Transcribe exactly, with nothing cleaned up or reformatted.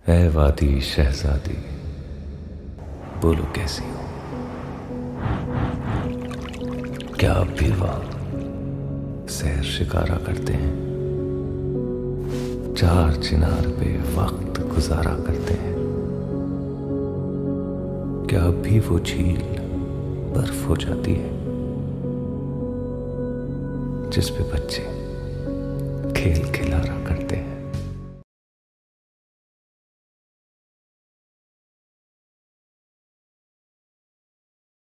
ऐ वादी शहजादी, बोलो कैसी हो? क्या आप भी वहां सैर शिकारा करते हैं? चार चिनार पे वक्त गुजारा करते हैं? क्या अब भी वो झील बर्फ हो जाती है जिस पे बच्चे खेल खिला रहा